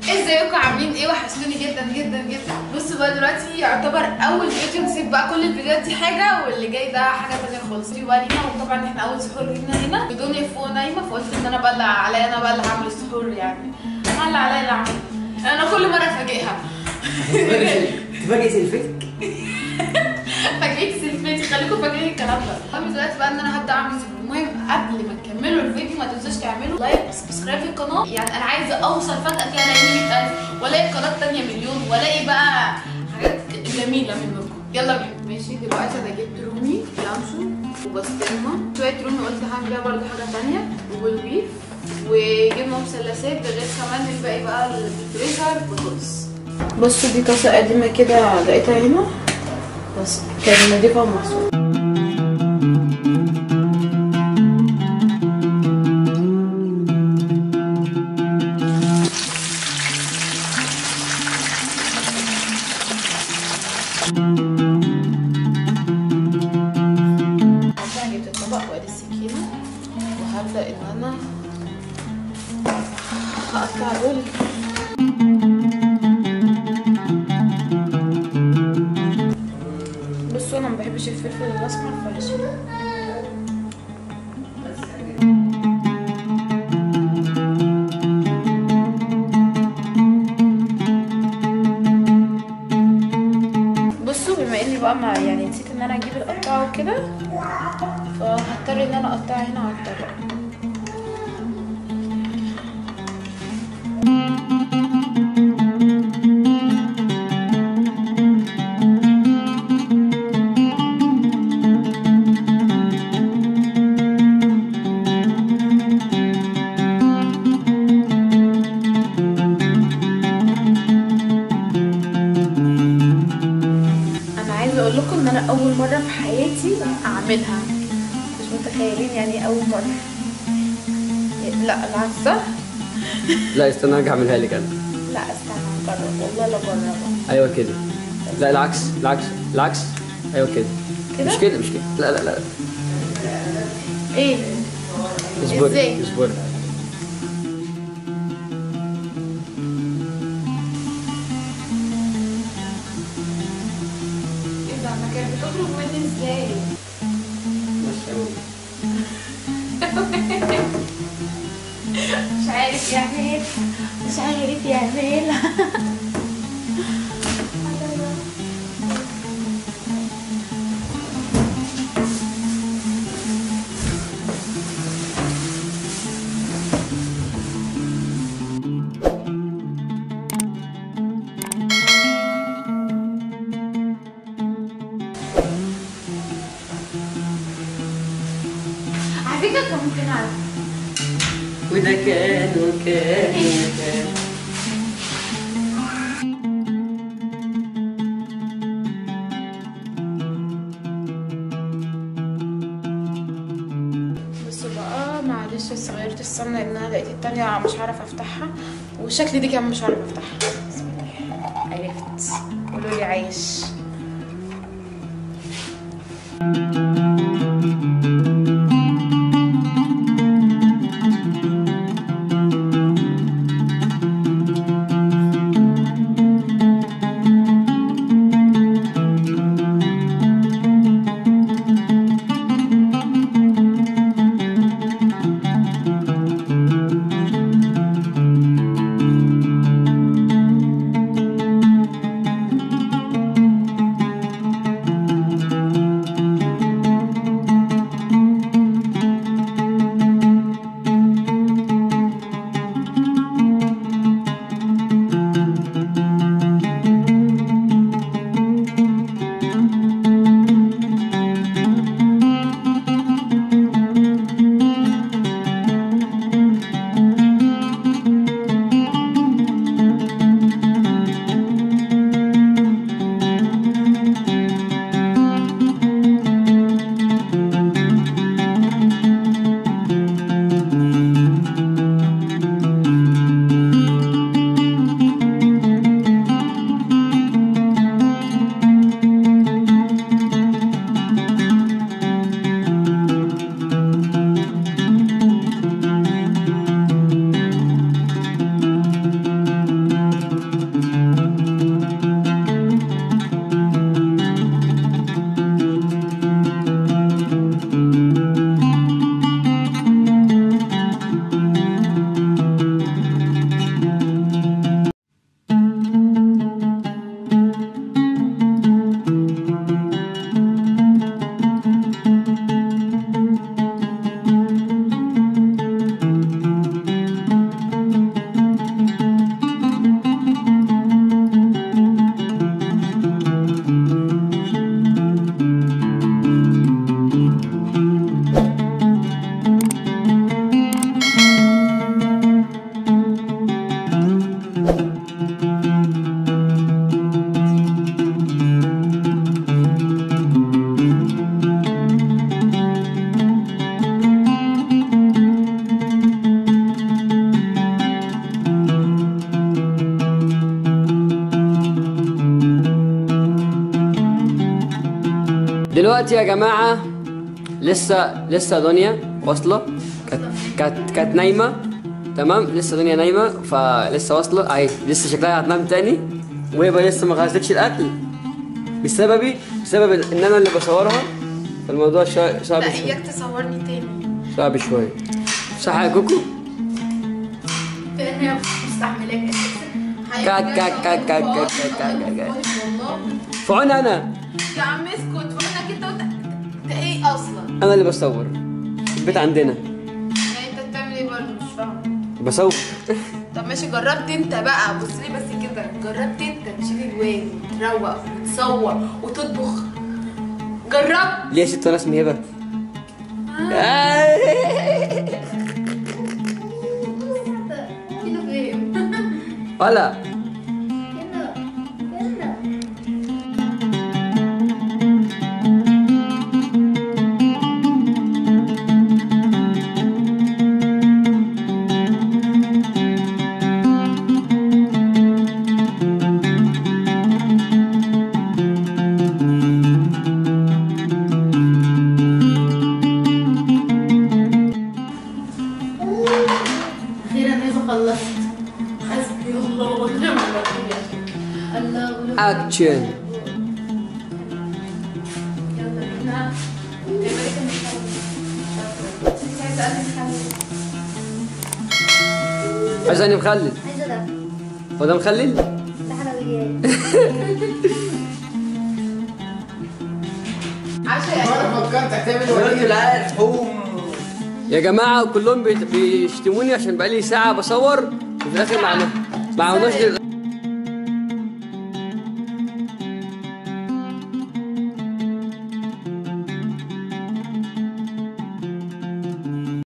ازيكم عاملين ايه؟ وحشتوني جدا جدا جدا. بصوا بقى دلوقتي يعتبر اول فيديو، نسيب بقى كل الفيديوهات دي حاجه واللي جاي ده حاجه تانيه خالص. في بقى لينا، وطبعا احنا اول سحور لينا هنا بدنيا فوق نايمه، فقلت ان انا بقى عليا انا بقى اللي هعمل السحور، يعني انا اللي عليا اللي اعمل. انا كل مره افاجئها. تفاجئ سلفتك. فاجئك سلفتي، خليكم فاكرين الكلام ده. المهم دلوقتي بقى ان انا هبدا اعمل سحور. المهم قبل ما تكملوا الفيديو ما تنسوش تعملوا لايك وسبسكرايب في القناه، يعني انا عايزه اوصل فجاه كده الاقي 100,000 والاقي قناه تانيه مليون والاقي بقى حاجات جميله منكم. يلا بينا. ماشي دلوقتي انا جبت رومي لانشو وبسطرمه، شويه رومي قلت هعمل بيها برده حاجه تانيه، وبولبيف وجبنه مثلثات، ده غير كمان الباقي بقى الفريزر بطاطس. بصوا دي طاسه قديمه كده لقيتها هنا، بس كانت نضيفه ومغسوله. جبت الطبق وادي السكينه، وهبدا ان انا هقطع الرول. بصوا انا ما بحبش الفلفل الاسمر فهشيله. بصوا بما اني بقى يعني نسيت ان انا اجيب القطاعه وكده، فهضطر ان انا اقطعها هنا على الطبق. اقول لكم ان انا اول مره في حياتي اعملها، مش متخيلين يعني اول مره. لا العكس صح. لا استنى ارجع اعملها لك انا. لا استنى نجرب، والله لا جربها. ايوه كده. لا العكس العكس العكس. ايوه كده. كده مش كده مش كده. لا لا لا. ايه اصبري ازاي؟ اصبري. ايه ده؟ انا كانت بتخرج مني ازاي؟ مش عارف يعمل، مش عارف يعمل. على فكرة كان ممكن اعرف. وده كان وكان وكان. بصوا بقى معلش صغيرة السمنة لان انا لقيت التانية مش عارفة افتحها، وشكل دي كمان مش عارفة افتحها. بسم الله. عرفت، قولوا لي عايش. دلوقتي يا جماعة لسه دنيا واصلة، كانت نايمة. تمام، لسه دنيا نايمة فلسه واصلة اهي، لسه شكلها هتنام تاني، وهي بقى لسه ما غسلتش الأكل بسبب إن أنا اللي بصورها. فالموضوع صعب لا شوية. اياك تصورني تاني. صعب شوية، صح يا كوكو؟ فين هي مستحملاك كا في عون أنا. يا عم اسكت، فانا كده انت ايه اصلا؟ أنا اللي بصور البيت عندنا. يعني انت بتعمل ايه برضه؟ مش فاهمه. بصور. طب ماشي، جربت انت بقى، بص لي بس كده، جربت انت تشيل الواد وتروق وتصور وتطبخ؟ جربت؟ ليه يا ست؟ أنا اسمي هبة. كيلو فين؟ ولا اخيرا انا خلصت. حسبي الله ونعم الوكيل. الله اكشن. يلا بينا. عايزاني مخلل؟ عايزة ده. هو ده مخلل؟ ده حلويات. عشان فكرت هتعمل وليد العرحوم. يا جماعة كلهم بيشتموني عشان بقالي ساعة بصور وفي الآخر ما عملناش غير